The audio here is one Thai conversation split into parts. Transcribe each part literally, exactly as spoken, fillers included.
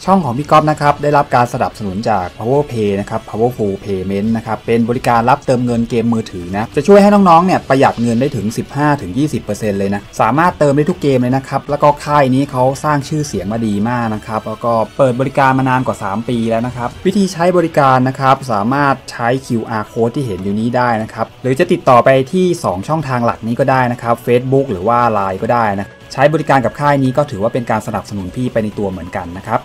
ช่องของพี่ก๊อฟนะครับได้รับการสนับสนุนจาก PowerPay นะครับ Powerful Payment นะครับเป็นบริการรับเติมเงินเกมมือถือนะจะช่วยให้น้องๆเนี่ยประหยัดเงินได้ถึง สิบห้าถึงยี่สิบเปอร์เซ็นต์ เลยนะสามารถเติมได้ทุกเกมเลยนะครับแล้วก็ค่ายนี้เขาสร้างชื่อเสียงมาดีมากนะครับแล้วก็เปิดบริการมานานกว่าสามปีแล้วนะครับวิธีใช้บริการนะครับสามารถใช้ คิว อาร์ Code ที่เห็นอยู่นี้ได้นะครับหรือจะติดต่อไปที่สองช่องทางหลักนี้ก็ได้นะครับ Facebook หรือว่า ไลน์ ก็ได้นะใช้บริการกับค่ายนี้ก็ถือว่าเป็นการสนับสนุนพี่ไปในตัวเหมือนกันนะครับ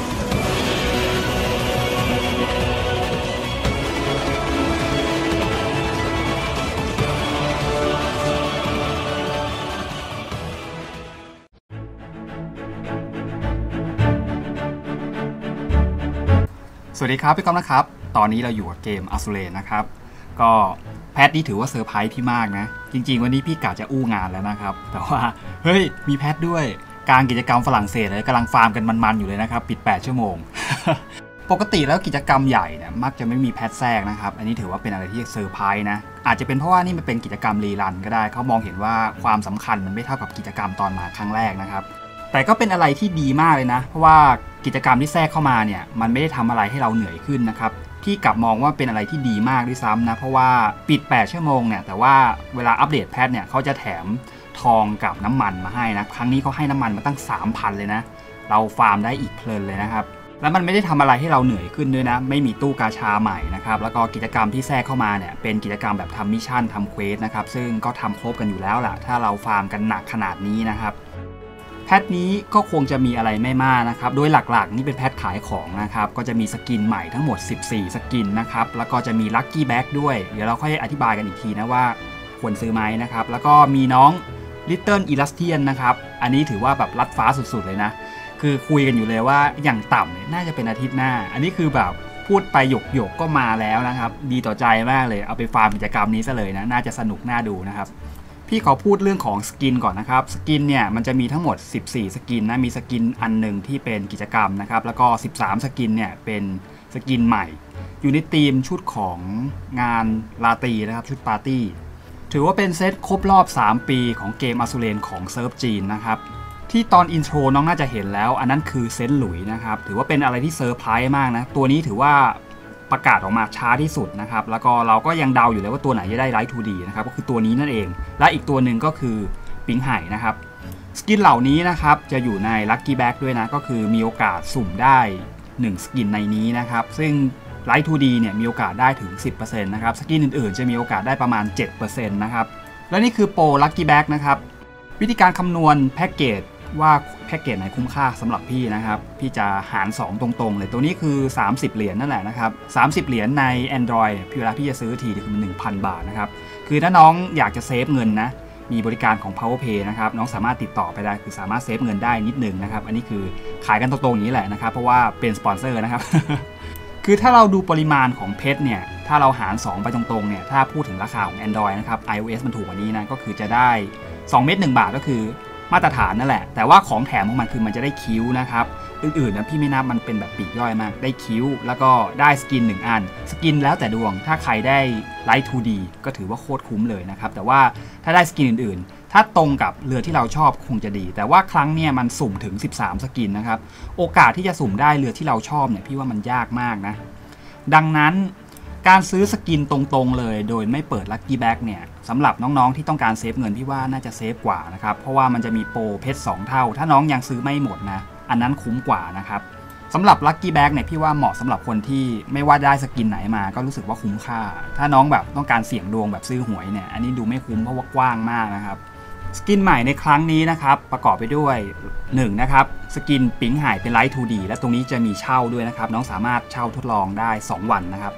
สวัสดีครับพี่ก๊อฟนะครับตอนนี้เราอยู่กับเกม Azulane นะครับก็แพทนี่ถือว่าเซอร์ไพรส์พี่มากนะจริงๆวันนี้พี่กะจะอู้งานแล้วนะครับแต่ว่าเฮ้ยมีแพทด้วยการกิจกรรมฝรั่งเศสเลยกำลังฟาร์มกันมันๆอยู่เลยนะครับปิดแปดชั่วโมง ปกติแล้วกิจกรรมใหญ่เนี่ยมักจะไม่มีแพทแทรกนะครับอันนี้ถือว่าเป็นอะไรที่เซอร์ไพรส์นะอาจจะเป็นเพราะว่านี่มันเป็นกิจกรรมรีรันก็ได้เขามองเห็นว่าความสำคัญมันไม่เท่ากับกิจกรรมตอนมาครั้งแรกนะครับแต่ก็เป็นอะไรที่ดีมากเลยนะเพราะว่ากิจกรรมที่แทรกเข้ามาเนี่ยมันไม่ได้ทำอะไรให้เราเหนื่อยขึ้นนะครับพี่กลับมองว่าเป็นอะไรที่ดีมากด้วยซ้ำนะเพราะว่าปิดแปดชั่วโมงเนี่ยแต่ว่าเวลาอัปเดตแพทเนี่ยเขาจะแถมทองกับน้ำมันมาให้นะครั้งนี้เขาให้น้ำมันมาตั้ง สามพัน เลยนะเราฟาร์มได้อีกเพลินเลยนะครับแล้วมันไม่ได้ทำอะไรให้เราเหนื่อยขึ้นด้วยนะไม่มีตู้กาชาใหม่นะครับแล้วก็กิจกรรมที่แทรกเข้ามาเนี่ยเป็นกิจกรรมแบบทำมิชชั่นทำเควสนะครับซึ่งก็ทำครบกันอยู่แล้วแหละถ้าเราฟาร์มกันหนักขนาดนี้นะครับแพทนี้ก็คงจะมีอะไรไม่มากนะครับโดยหลักๆนี่เป็นแพทขายของนะครับก็จะมีสกินใหม่ทั้งหมดสิบสี่สกินนะครับแล้วก็จะมีลัคกี้แบ็กด้วยเดี๋ยวเราค่อยอธิบายกันอีกทีนะว่าควรซื้อไหมนะครับแล้วก็มีน้อง Little Elastian นะครับอันนี้ถือว่าแบบลัดฟ้าสุดๆเลยนะคือคุยกันอยู่เลยว่าอย่างต่ำเนี่ยน่าจะเป็นอาทิตย์หน้าอันนี้คือแบบพูดไปหยกๆก็มาแล้วนะครับดีต่อใจมากเลยเอาไปฟาร์มกิจกรรมนี้ซะเลยนะน่าจะสนุกน่าดูนะครับพี่ขอพูดเรื่องของสกินก่อนนะครับสกินเนี่ยมันจะมีทั้งหมดสิบสี่สกินนะมีสกินอันหนึ่งที่เป็นกิจกรรมนะครับแล้วก็สิบสามสกินเนี่ยเป็นสกินใหม่อยู่ในธีมชุดของงานลาตรีนะครับชุดปาร์ตี้ถือว่าเป็นเซตครบรอบสามปีของเกม Azulane ของเซิร์ฟจีนนะครับที่ตอนอินโทรน้องน่าจะเห็นแล้วอันนั้นคือเซนต์หลุยนะครับถือว่าเป็นอะไรที่เซอร์ไพรส์มากนะตัวนี้ถือว่าประกาศออกมาช้าที่สุดนะครับแล้วก็เราก็ยังเดาอยู่เลยว่าตัวไหนจะได้ไลท์ ทู ดี นะครับก็คือตัวนี้นั่นเองและอีกตัวหนึ่งก็คือปิงไห่นะครับสกินเหล่านี้นะครับจะอยู่ในลัคกี้แบ็กด้วยนะก็คือมีโอกาสสุ่มได้หนึ่งสกินในนี้นะครับซึ่งไลท์ ทู ดี เนี่ยมีโอกาสได้ถึง สิบเปอร์เซ็นต์ นะครับสกินอื่นๆจะมีโอกาสได้ประมาณ เจ็ดเปอร์เซ็นต์ นะครับและนี่คือโปรลัคกี้แบ็กนะครับวิธีการคำนวณแพ็กเกจว่าแพ็กเกจไหนคุ้มค่าสำหรับพี่นะครับพี่จะหารสองตรงๆเลยตัวนี้คือสามสิบเหรียญนั่นแหละนะครับสามสิบเหรียญใน Android พี่เวลาพี่จะซื้อทีคือ หนึ่งพัน บาทนะครับคือถ้าน้องอยากจะเซฟเงินนะมีบริการของ PowerPay นะครับน้องสามารถติดต่อไปได้คือสามารถเซฟเงินได้นิดนึงนะครับอันนี้คือขายกันตรงๆอย่างนี้แหละนะครับเพราะว่าเป็นสปอนเซอร์นะครับ คือถ้าเราดูปริมาณของเพชรเนี่ยถ้าเราหารสองไปตรงๆเนี่ยถ้าพูดถึงราคาของ Android นะครับ iOS มันถูกกว่านี้นะก็คือจะได้สองเม็ดหนึ่งบาทก็คือมาตรฐานนั่นแหละแต่ว่าของแถมของมันคือมันจะได้คิ้วนะครับอื่นๆนะพี่ไม่นับมันเป็นแบบปีกย่อยมากได้คิ้วแล้วก็ได้สกินหนึ่งอันสกินแล้วแต่ดวงถ้าใครได้ไลท์ ทู ดี ก็ถือว่าโคตรคุ้มเลยนะครับแต่ว่าถ้าได้สกินอื่นๆถ้าตรงกับเรือที่เราชอบคงจะดีแต่ว่าครั้งเนี่ยมันสุ่มถึงสิบสามสกินนะครับโอกาสที่จะสุ่มได้เรือที่เราชอบเนี่ยพี่ว่ามันยากมากนะดังนั้นการซื้อสกินตรงๆเลยโดยไม่เปิดลัคกี้แบ็กเนี่ยสำหรับน้องๆที่ต้องการเซฟเงินพี่ว่าน่าจะเซฟกว่านะครับเพราะว่ามันจะมีโปรเพชรสองเท่าถ้าน้องยังซื้อไม่หมดนะอันนั้นคุ้มกว่านะครับสำหรับลัคกี้แบ็กเนี่ยพี่ว่าเหมาะสำหรับคนที่ไม่ว่าได้สกินไหนมาก็รู้สึกว่าคุ้มค่าถ้าน้องแบบต้องการเสี่ยงดวงแบบซื้อหวยเนี่ยอันนี้ดูไม่คุ้มเพราะว่ากว้างมากนะครับสกินใหม่ในครั้งนี้นะครับประกอบไปด้วยหนึ่งนะครับสกินปิงไห่เป็นไลท์ ทู ดี และตรงนี้จะมีเช่าด้วยนะครับน้องสามารถเช่าทดลองได้สองวันนะครับ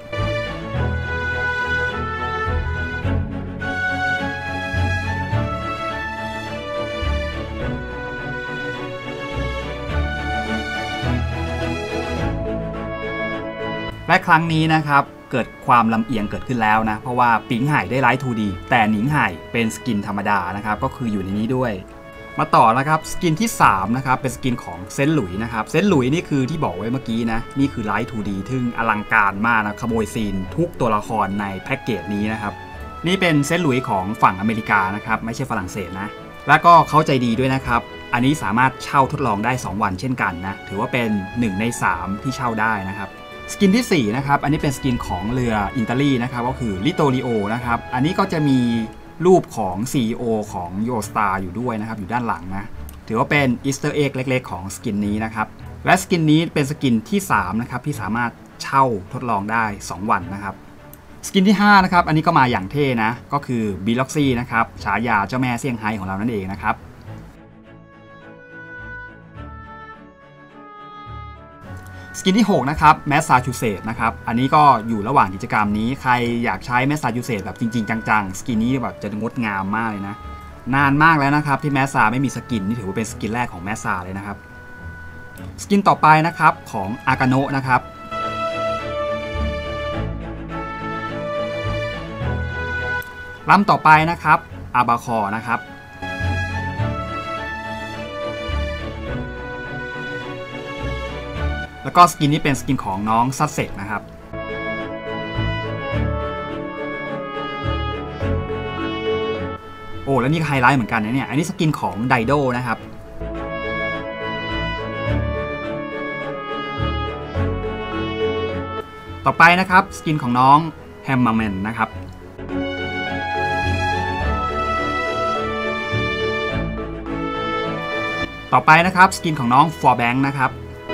และครั้งนี้นะครับเกิดความลำเอียงเกิดขึ้นแล้วนะเพราะว่าปิงไห่ได้ไลท์ ทู ดี แต่หนิงไห่เป็นสกินธรรมดานะครับก็คืออยู่ในนี้ด้วยมาต่อนะครับสกินที่สามนะครับเป็นสกินของเซนต์หลุยนะครับเซนต์หลุยนี่คือที่บอกไว้เมื่อกี้นะนี่คือไลท์ ทู ดี ซึ่งอลังการมากนะขโมยซีนทุกตัวละครในแพ็กเกจนี้นะครับนี่เป็นเซนต์หลุยของฝั่งอเมริกานะครับไม่ใช่ฝรั่งเศสนะแล้วก็เขาใจดีด้วยนะครับอันนี้สามารถเช่าทดลองได้สองวันเช่นกันนะถือว่าเป็นหนึ่งในสามที่เช่าได้นะครับสกินที่สี่นะครับอันนี้เป็นสกินของเรืออิตาลีนะครับก็คือลิโตริโอนะครับอันนี้ก็จะมีรูปของ ซี อี โอ ของ Eurostar อยู่ด้วยนะครับอยู่ด้านหลังนะถือว่าเป็นอีสเตอร์เอ็กเล็กๆของสกินนี้นะครับและสกินนี้เป็นสกินที่สามนะครับที่สามารถเช่าทดลองได้สองวันนะครับสกินที่ห้านะครับอันนี้ก็มาอย่างเท่นะก็คือบีล็อกซี่นะครับฉายาเจ้าแม่เซี่ยงไฮ้ของเรานั่นเองนะครับสกินที่หกนะครับแมสซาชูเซตส์นะครับอันนี้ก็อยู่ระหว่างกิจกรรมนี้ใครอยากใช้แมสซาชูเซตส์แบบจริงๆจังๆสกินนี้แบบจะงดงามมากเลยนะนานมากแล้วนะครับที่แมสซาไม่มีสกินนี่ถือว่าเป็นสกินแรกของแมสซาเลยนะครับสกินต่อไปนะครับของอากาโนะนะครับลำต่อไปนะครับอาบาคอนะครับแล้วก็สกินนี้เป็นสกินของน้องซัตเซกนะครับโอ้แล้วนี่ไฮไลท์เหมือนกันนะเนี่ยอันนี้สกินของไดโดนะครับต่อไปนะครับสกินของน้องแฮมมาแมนนะครับต่อไปนะครับสกินของน้องฟอร์แบงค์นะครับ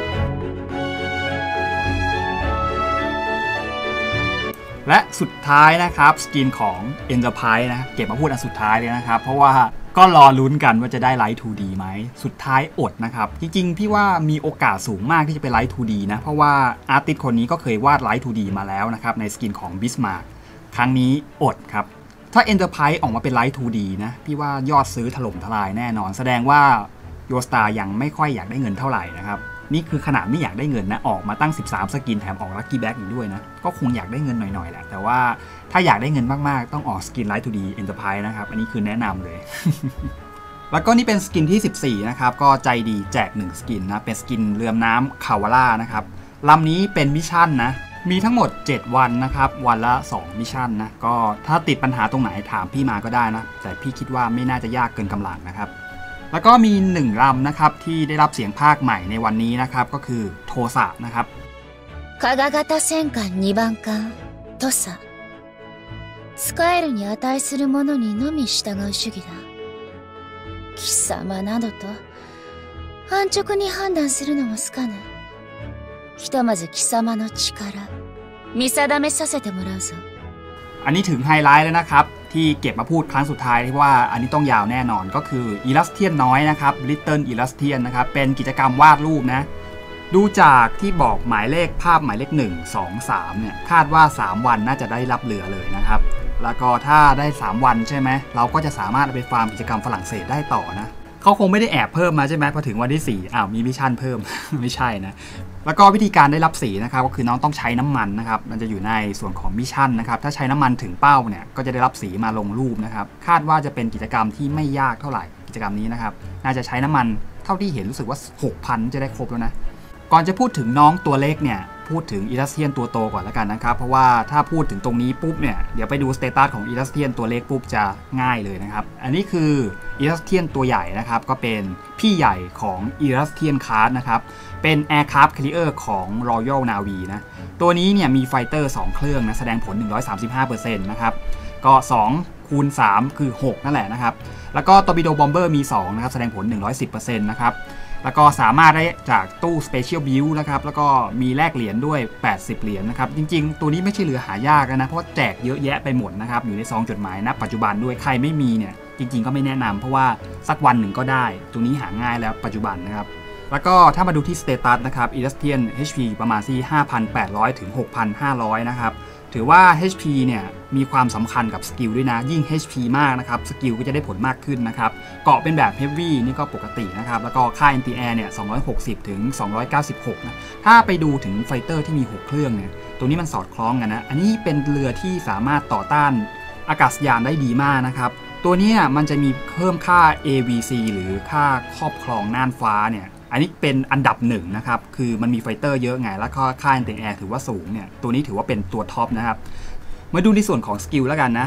และสุดท้ายนะครับสกินของ Enterprise นะเก็บมาพูดอันสุดท้ายเลยนะครับเพราะว่าก็รอลุ้นกันว่าจะได้ไลท์ ทู ดี ไหมสุดท้ายอดนะครับจริงๆพี่ว่ามีโอกาสสูงมากที่จะเป็นไลท์ ทู ดี นะเพราะว่าอาร์ติสต์คนนี้ก็เคยวาดไลท์ ทู ดี มาแล้วนะครับในสกินของ Bismarck ครั้งนี้อดครับถ้า Enterprise ออกมาเป็นไลท์ ทู ดี นะพี่ว่ายอดซื้อถล่มทลายแน่นอนแสดงว่า Eurostar ยังไม่ค่อยอยากได้เงินเท่าไหร่นะครับนี่คือขนาดไม่อยากได้เงินนะออกมาตั้งสิบสามสกินแถมออกลัคกี้แบ็กอีกด้วยนะก็คงอยากได้เงินหน่อยๆแหละแต่ว่าถ้าอยากได้เงินมากๆต้องออกสกินไลท์ ทู ดี Enterprise นะครับอันนี้คือแนะนำเลย แล้วก็นี่เป็นสกินที่สิบสี่นะครับก็ใจดีแจกหนึ่งสกินนะเป็นสกินเรือน้ำคาวาร่านะครับลำนี้เป็นมิชชั่นนะมีทั้งหมดเจ็ดวันนะครับวันละสองมิชชั่นนะก็ถ้าติดปัญหาตรงไหนถามพี่มาก็ได้นะแต่พี่คิดว่าไม่น่าจะยากเกินกำลังนะครับแล้วก็มีหนึ่งลำนะครับที่ได้รับเสียงภาคใหม่ในวันนี้นะครับก็คือโทสะนะครับ加賀型戦艦にばん艦トサスカエルに値するものにのみ従う主義だ貴様などと安直に判断するのも好かぬひとまず貴様の力見定めさせてもらうぞอันนี้ถึงไฮไลท์แล้วนะครับที่เก็บมาพูดครั้งสุดท้ายที่ว่าอันนี้ต้องยาวแน่นอนก็คืออิลัสเทียนน้อยนะครับ Little Illustrian นะครับเป็นกิจกรรมวาดรูปนะดูจากที่บอกหมายเลขภาพหมายเลขหนึ่ง สอง สามเนี่ยคาดว่าสามวันน่าจะได้รับเรือเลยนะครับแล้วก็ถ้าได้สามวันใช่ไหมเราก็จะสามารถไปฟาร์มกิจกรรมฝรั่งเศสได้ต่อนะเขาคงไม่ได้แอบเพิ่มมาใช่ไหมพอถึงวันที่สี่อ้าวมีมิชชั่นเพิ่ม ไม่ใช่นะแล้วก็วิธีการได้รับสีนะครับก็คือน้องต้องใช้น้ำมันนะครับมันจะอยู่ในส่วนของมิชชั่นนะครับถ้าใช้น้ำมันถึงเป้าเนี่ยก็จะได้รับสีมาลงรูปนะครับคาดว่าจะเป็นกิจกรรมที่ไม่ยากเท่าไหร่กิจกรรมนี้นะครับน่าจะใช้น้ำมันเท่าที่เห็นรู้สึกว่า หกพัน จะได้ครบแล้วนะก่อนจะพูดถึงน้องตัวเล็กเนี่ยพูดถึงอีลัสเทียนตัวโตก่อนแล้วกันนะครับเพราะว่าถ้าพูดถึงตรงนี้ปุ๊บเนี่ยเดี๋ยวไปดูสเตตัสของอีลัสเทียนตัวเล็กปุ๊บจะง่ายเลยนะครับอันนี้คืออีลัสเทียนตัวใหญ่นะครับก็เป็นพี่ใหญ่ของอีลัสเทียนคาร์ดนะครับเป็น Aircraft Carrier ของ Royal Navy นะตัวนี้เนี่ยมีไฟเตอร์สองเครื่องนะแสดงผล หนึ่งร้อยสามสิบห้าเปอร์เซ็นต์ นะครับก็สองคูณสามคือหกนั่นแหละนะครับแล้วก็ Torpedo Bomber มีสองนะครับแสดงผล หนึ่งร้อยสิบเปอร์เซ็นต์ นะครับแล้วก็สามารถได้จากตู้ Special Build นะครับแล้วก็มีแลกเหรียญด้วยแปดสิบเหรียญนะครับจริงๆตัวนี้ไม่ใช่เรือหายากนะเพราะแจกเยอะแยะไปหมดนะครับอยู่ในซองจดหมายนะปัจจุบันด้วยใครไม่มีเนี่ยจริงๆก็ไม่แนะนำเพราะว่าสักวันหนึ่งก็ได้ตัวนี้หาง่ายแล้วปัจจุบันนะครับแล้วก็ถ้ามาดูที่สเตตัสนะครับ Illustrian เอช พี ประมาณที่ ห้าพันแปดร้อย ถึง หกพันห้าร้อย นะครับถือว่า เอช พี เนี่ยมีความสำคัญกับสกิลด้วยนะยิ่ง เอช พี มากนะครับสกิลก็จะได้ผลมากขึ้นนะครับเกาะเป็นแบบ Heavy นี่ก็ปกตินะครับแล้วก็ค่า Anti-Air เนี่ย สองร้อยหกสิบ ถึง สองร้อยเก้าสิบหก นะถ้าไปดูถึงไฟเตอร์ที่มีหกเครื่องเนี่ยตรงนี้มันสอดคล้องกันนะอันนี้เป็นเรือที่สามารถต่อต้านอากาศยานได้ดีมากนะครับตัวนี้มันจะมีเพิ่มค่า เอ วี ซี หรือค่าครอบครองน่านฟ้าเนี่ยอันนี้เป็นอันดับหนึ่งนะครับคือมันมีไฟเตอร์เยอะไงแล้วก็ค่า Anti-Air ถือว่าสูงเนี่ยตัวนี้ถือว่าเป็นตัวท็อปนะครับมาดูในส่วนของสกิลแล้วกันนะ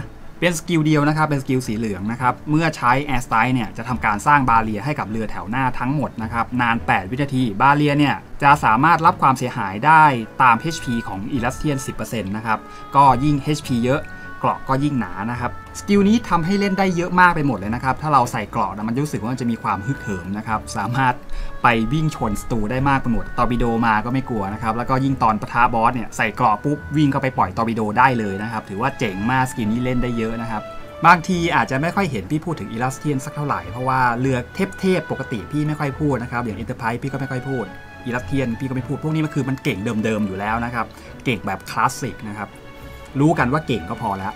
เป็นสกิลเดียวนะครับเป็นสกิลสีเหลืองนะครับเมื่อใช้แอร์สไตล์เนี่ยจะทำการสร้างบาเรียให้กับเรือแถวหน้าทั้งหมดนะครับนานแปดวินาทีบาเรียเนี่ยจะสามารถรับความเสียหายได้ตาม เอช พี ของ Elastian สิบเปอร์เซ็นต์ นะครับก็ยิ่ง เอช พี เยอะเกราะก็ยิ่งหนานะครับสกิลนี้ทำให้เล่นได้เยอะมากไปหมดเลยนะครับถ้าเราใส่เกราะนะมันรู้สึกว่ามันจะมีความฮึกเหิมนะครับสามารถไปวิ่งชนศัตรูได้มากไปหมดตอร์ปิโดมาก็ไม่กลัวนะครับแล้วก็ยิ่งตอนปะทะบอสเนี่ยใส่เกราะปุ๊บวิ่งเข้าไปปล่อยตอร์ปิโดได้เลยนะครับถือว่าเจ๋งมากสกิลนี้เล่นได้เยอะนะครับบางทีอาจจะไม่ค่อยเห็นพี่พูดถึง Elastian สักเท่าไหร่เพราะว่าเรือเทพๆปกติพี่ไม่ค่อยพูดนะครับอย่าง Enterprise พี่ก็ไม่ค่อยพูด Elastian พี่ก็ไม่พูดพวกนี้มันคือมันเก่งเดิมๆอยู่แล้วนะครับเก่งแบบคลาสสิกนะครับรู้กันว่าเก่งก็พอแล้ว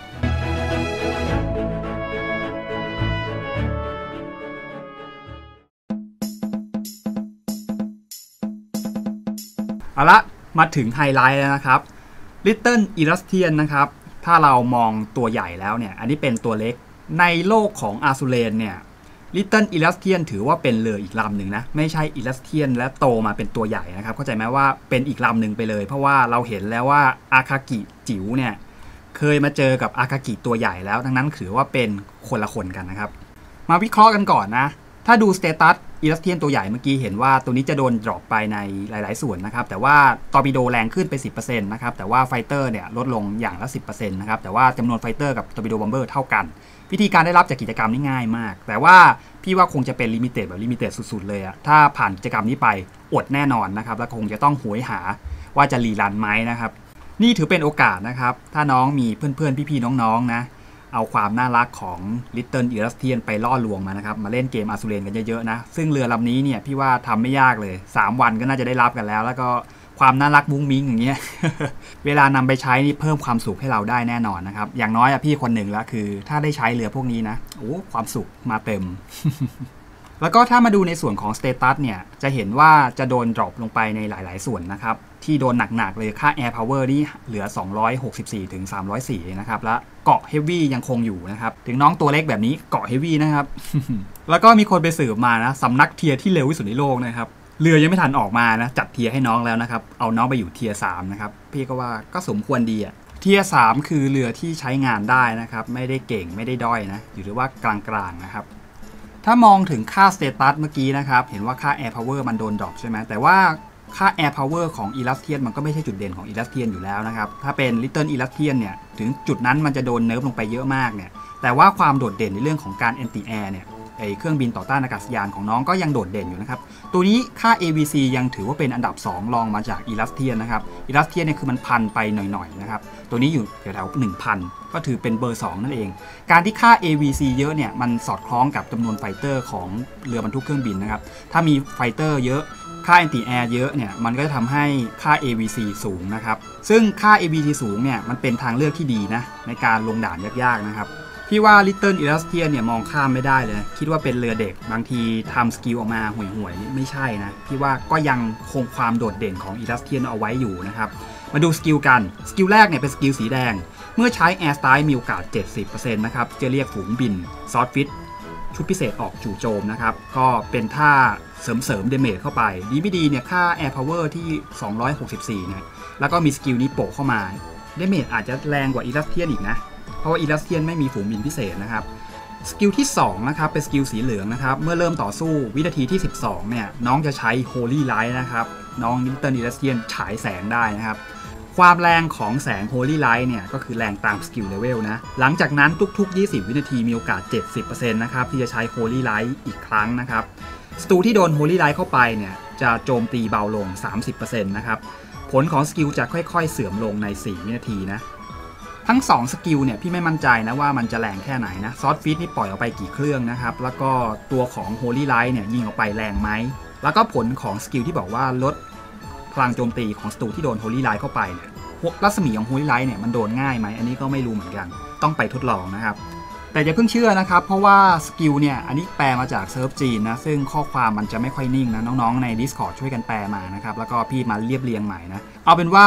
เอาละมาถึงไฮไลท์แล้วนะครับ Little Elastian นะครับถ้าเรามองตัวใหญ่แล้วเนี่ยอันนี้เป็นตัวเล็กในโลกของอาซูเลนเนี่ย Little Elastian ถือว่าเป็นเรืออีกลำหนึ่งนะไม่ใช่ Elastian และโตมาเป็นตัวใหญ่นะครับเข้าใจไหมว่าเป็นอีกลำหนึ่งไปเลยเพราะว่าเราเห็นแล้วว่าอาคากิจิ๋วเนี่ยเคยมาเจอกับอาคากิตัวใหญ่แล้วทั้งนั้นถือว่าเป็นคนละคนกันนะครับมาวิเคราะห์กันก่อนนะถ้าดูสเตตัสอีลัสเทียนตัวใหญ่เมื่อกี้เห็นว่าตัวนี้จะโดนดรอปไปในหลายๆส่วนนะครับแต่ว่าตอร์ปิโดแรงขึ้นไป สิบเปอร์เซ็นต์ นะครับแต่ว่าไฟเตอร์เนี่ยลดลงอย่างละ สิบเปอร์เซ็นต์ นะครับแต่ว่าจำนวนไฟเตอร์กับตอร์ปิโดบอมเบอร์เท่ากันวิธีการได้รับจากกิจกรรมนี่ง่ายมากแต่ว่าพี่ว่าคงจะเป็นลิมิเต็ดแบบลิมิเต็ดสุดๆเลยอะถ้าผ่านกิจกรรมนี้ไปอดแน่นอนนะครับแล้วคงจะต้องหวยหาว่าจะรีรันไหมนะครับนี่ถือเป็นโอกาสนะครับถ้าน้องมีเพื่อนๆพี่ๆน้องๆนะเอาความน่ารักของ Little Elastian ไปล่อลวงมานะครับมาเล่นเกมอาซูเลนกันเยอะๆนะซึ่งเรือลำนี้เนี่ยพี่ว่าทำไม่ยากเลยสามวันก็น่าจะได้รับกันแล้วแล้วก็ความน่ารักมุ้งมิ้งอย่างเงี้ย เวลานำไปใช้นี่เพิ่มความสุขให้เราได้แน่นอนนะครับอย่างน้อยอะพี่คนหนึ่งแล้วคือถ้าได้ใช้เรือพวกนี้นะโอ้ความสุขมาเต็ม แล้วก็ถ้ามาดูในส่วนของสเตตัสเนี่ยจะเห็นว่าจะโดนดรอปลงไปในหลายๆส่วนนะครับที่โดนหนักๆเลยค่า Air Power นี่เหลือสองร้อยหกสิบสี่ถึงสามร้อยสี่นะครับและเกาะ Heavy ยังคงอยู่นะครับถึงน้องตัวเล็กแบบนี้เกาะ Heavy นะครับ แล้วก็มีคนไปสืบมานะสำนักเทียร์ที่เร็วที่สุดในโลกนะครับเรือยังไม่ทันออกมานะจัดเทียร์ให้น้องแล้วนะครับเอาน้องไปอยู่เทียร์สามนะครับพี่ก็ว่าก็สมควรดีอะเทียร์สามคือเรือที่ใช้งานได้นะครับไม่ได้เก่งไม่ได้ด้อยนะอยู่หรือว่ากลางๆนะครับถ้ามองถึงค่าสเตตัสเมื่อกี้นะครับเห็นว่าค่า Air Power มันโดนดรอปใช่ไหมแต่ว่าค่า Air Power ของ Elastian มันก็ไม่ใช่จุดเด่นของ Elastian อยู่แล้วนะครับถ้าเป็น Little Elastian เนี่ยถึงจุดนั้นมันจะโดนเนิร์ฟลงไปเยอะมากเนี่ยแต่ว่าความโดดเด่นในเรื่องของการ Anti Air เนี่ยไอเครื่องบินต่อต้านอากาศยานของน้องก็ยังโดดเด่นอยู่นะครับตัวนี้ค่า เอ วี ซี ยังถือว่าเป็นอันดับสองรองมาจาก Elastian นะครับ Elastian เนี่ยคือมันพันไปหน่อยๆนะครับตัวนี้อยู่แถวๆ หนึ่งพัน ก็ถือเป็นเบอร์สองนั่นเองการที่ค่า เอ วี ซี เยอะเนี่ยมันสอดคล้องกับจำนวนไฟเตอร์ของเรือบรรทุกเครื่องบินนะครับถ้ามีไฟเตอร์เยอะค่า Anti Air เยอะเนี่ยมันก็จะทำให้ค่า เอ วี ซี สูงนะครับซึ่งค่า เอ วี ซี สูงเนี่ยมันเป็นทางเลือกที่ดีนะในการลงด่านยากๆนะครับพี่ว่า Little Elastian เนี่ยมองข้ามไม่ได้เลยคิดว่าเป็นเรือเด็กบางทีทำสกิลออกมาห่วยๆไม่ใช่นะพี่ว่าก็ยังคงความโดดเด่นของ Elastian เอาไว้อยู่นะครับมาดูสกิลกันสกิลแรกเนี่ยเป็นสกิลสีแดงเมื่อใช้ Air Strike มีโอกาส เจ็ดสิบเปอร์เซ็นต์ นะครับจะเรียกฝูงบินซอสฟิตชุดพิเศษออกจู่โจมนะครับก็เป็นท่าเสริมเสริมเดเมจเข้าไปดีไม่ดีเนี่ยค่า Air Power ที่สองร้อยหกสิบสี่เนี่ยแล้วก็มีสกิลนี้โปะเข้ามาเดเมจอาจจะแรงกว่า Elastian อีกนะเพราะว่า Elastian ไม่มีฝูงบินพิเศษนะครับสกิลที่สองนะครับเป็นสกิลสีเหลืองนะครับเมื่อเริ่มต่อสู้วินาทีที่สิบสองเนี่ยน้องจะใช้ Holy Light นะครับน้อง Little Elastian ฉายแสงได้นะครับความแรงของแสง Holy Light เนี่ยก็คือแรงตามสกิลเลเวลนะหลังจากนั้นทุกๆยี่สิบวินาทีมีโอกาส เจ็ดสิบเปอร์เซ็นต์ นะครับที่จะใช้ Holy Light อีกครั้งนะครับศัตรูที่โดน Holy Light เข้าไปเนี่ยจะโจมตีเบาลง สามสิบเปอร์เซ็นต์ นะครับผลของสกิลจะค่อยๆเสื่อมลงในสี่วินาทีนะทั้งสองสกิลเนี่ยพี่ไม่มั่นใจนะว่ามันจะแรงแค่ไหนนะซอสฟิตนี่ปล่อยออกไปกี่เครื่องนะครับแล้วก็ตัวของ Holy Light เนี่ยยิงออกไปแรงไหมแล้วก็ผลของสกิลที่บอกว่าลดพลังโจมตีของศัตรูที่โดน Holy Light เข้าไปเนี่ยรัศมีของ Holy Light เนี่ยมันโดนง่ายไหมอันนี้ก็ไม่รู้เหมือนกันต้องไปทดลองนะครับแต่อย่าเพิ่งเชื่อนะครับเพราะว่าสกิลเนี่ยอันนี้แปลมาจากเซิร์ฟจีนนะซึ่งข้อความมันจะไม่ค่อยนิ่งนะน้องๆใน Discord ช่วยกันแปลมานะครับแล้วก็พี่มาเรียบเรียงใหม่นะเอาเป็นว่า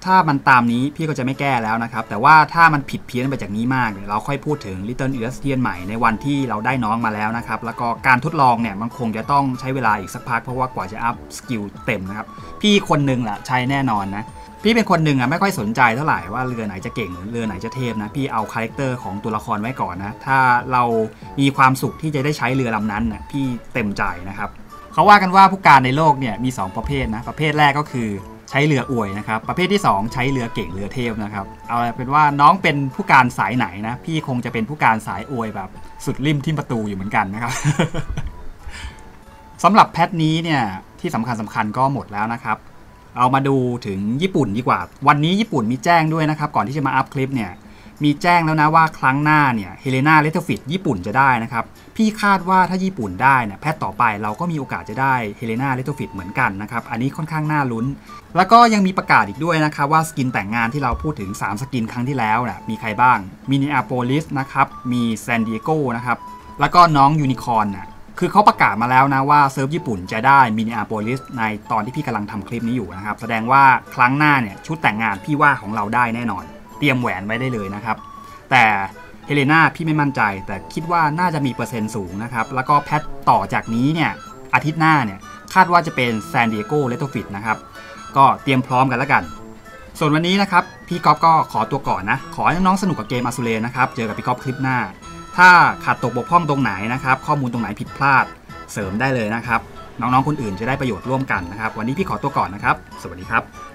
ถ้ามันตามนี้พี่ก็จะไม่แก้แล้วนะครับแต่ว่าถ้ามันผิดเพี้ยนไปจากนี้มากเนี่ยเราค่อยพูดถึง Little Eastern ใหม่ในวันที่เราได้น้องมาแล้วนะครับแล้วก็การทดลองเนี่ยมันคงจะต้องใช้เวลาอีกสักพักเพราะว่ากว่าจะอัพสกิลเต็มนะครับพี่คนนึงแหละใช้แน่นอนนะพี่เป็นคนหนึ่งอ่ะไม่ค่อยสนใจเท่าไหร่ว่าเรือไหนจะเก่งหรือเรือไหนจะเทพนะพี่เอาคาแรคเตอร์ของตัวละครไว้ก่อนนะถ้าเรามีความสุขที่จะได้ใช้เรือลำนั้นน่ะพี่เต็มใจนะครับเขาว่ากันว่าผู้การในโลกเนี่ยมีสองประเภทนะประเภทแรกก็คือใช้เรืออวยนะครับประเภทที่สองใช้เรือเก่งเรือเทพนะครับเอาเป็นว่าน้องเป็นผู้การสายไหนนะพี่คงจะเป็นผู้การสายอวยแบบสุดริมทิ่มประตูอยู่เหมือนกันนะครับ สำหรับแพทนี้เนี่ยที่สำคัญสำคัญก็หมดแล้วนะครับเอามาดูถึงญี่ปุ่นดีกว่าวันนี้ญี่ปุ่นมีแจ้งด้วยนะครับก่อนที่จะมาอัพคลิปเนี่ยมีแจ้งแล้วนะว่าครั้งหน้าเนี่ยเฮเลนาเลเทอร์ฟิตญี่ปุ่นจะได้นะครับพี่คาดว่าถ้าญี่ปุ่นได้เนี่ยแพทต่อไปเราก็มีโอกาสจะได้เฮเลนาเลเทอร์ฟิตเหมือนกันนะครับอันนี้ค่อนข้างน่าลุ้นแล้วก็ยังมีประกาศอีกด้วยนะครับว่าสกินแต่งงานที่เราพูดถึงสามสกินครั้งที่แล้วนะมีใครบ้างมินนิอาโปลิสนะครับมีซานดิเอโกนะครับแล้วก็น้องยูนิคอร์นนะคือเขาประกาศมาแล้วนะว่าเซิร์ฟญี่ปุ่นจะได้มินนิอาโปลิสในตอนที่พี่กำลังทำคลิปนี้อยู่นะครับแสดงว่าครั้งหน้าเนี่ยชุดแต่งงานพี่ว่าของเราได้แน่นอนเตรียมแหวนไว้ได้เลยนะครับแต่เฮเลนาพี่ไม่มั่นใจแต่คิดว่าน่าจะมีเปอร์เซ็นต์สูงนะครับแล้วก็แพทต่อจากนี้เนี่ยอาทิตย์หน้าเนี่ยคาดว่าจะเป็นซานดิเอโกเลโตฟิตนะครับก็เตรียมพร้อมกันแล้วกันส่วนวันนี้นะครับพี่ก๊อฟก็ขอตัวก่อนนะขอให้น้องสนุกกับเกมอาซูเรนะครับเจอกับพี่ก๊อฟคลิปหน้าถ้าขาดตกบกพร่องตรงไหนนะครับข้อมูลตรงไหนผิดพลาดเสริมได้เลยนะครับน้องๆคนอื่นจะได้ประโยชน์ร่วมกันนะครับวันนี้พี่ขอตัวก่อนนะครับสวัสดีครับ